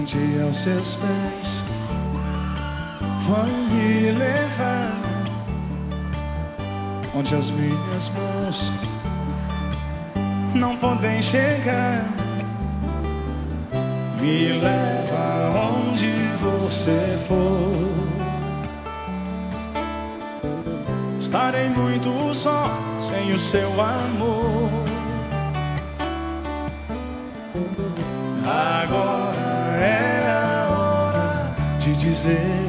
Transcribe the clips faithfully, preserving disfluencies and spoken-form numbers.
dia aos seus pés vão me levar onde as minhas mãos não podem chegar. Me leva onde você for. Estarei muito só sem o seu amor. Agora é a hora de dizer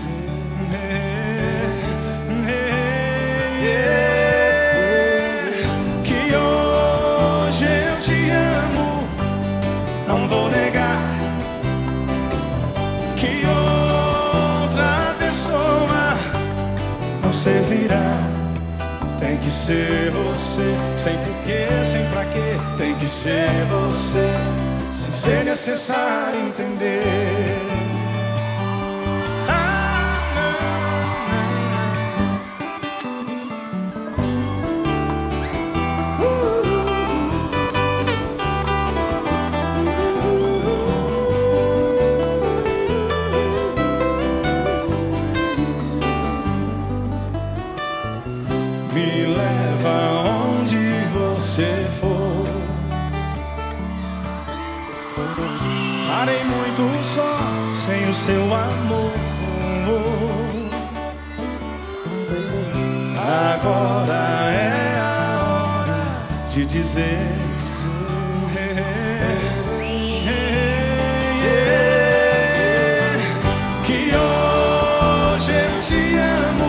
que hoje eu te amo. Não vou negar que outra pessoa não servirá. Tem que ser você, sem porquê, sem pra quê. Tem que ser você, sem ser necessário entender. Ah, não, não. Me leva onde você for. Estarei muito só sem o seu amor. Agora é a hora de dizer que hoje eu te amo.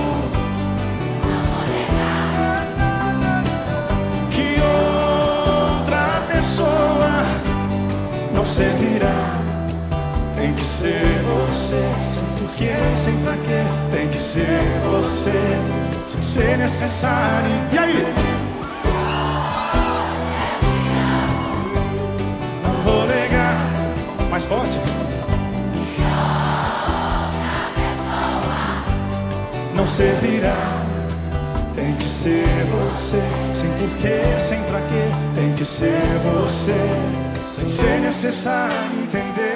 Que outra pessoa não servirá. Tem que ser você, sem porquê, sem pra quê. Tem que ser você, sem ser necessário. E aí? Não vou negar. Mais forte. Não servirá. Tem que ser você, sem porquê, sem pra quê. Tem que ser você, sem ser necessário entender.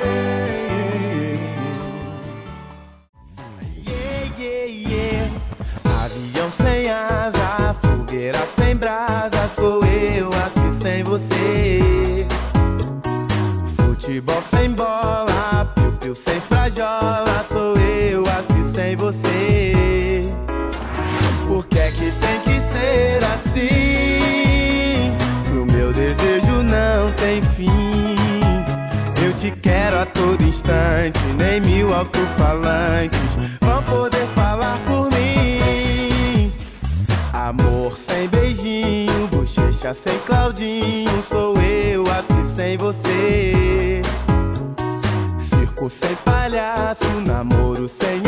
Yeah, yeah, yeah. Avião sem asa, fogueira sem brasa, sou eu assim sem você. Futebol sem bola, piu-piu sem frajola, sou eu assim sem você. Por que é que tem que ser assim? Se o meu desejo não tem fim. Eu te quero a todo instante, nem mil alto-falantes vão poder falar por mim. Amor sem beijinho, bochecha sem Claudinho, sou eu assim sem você. Circo sem palhaço, namoro sem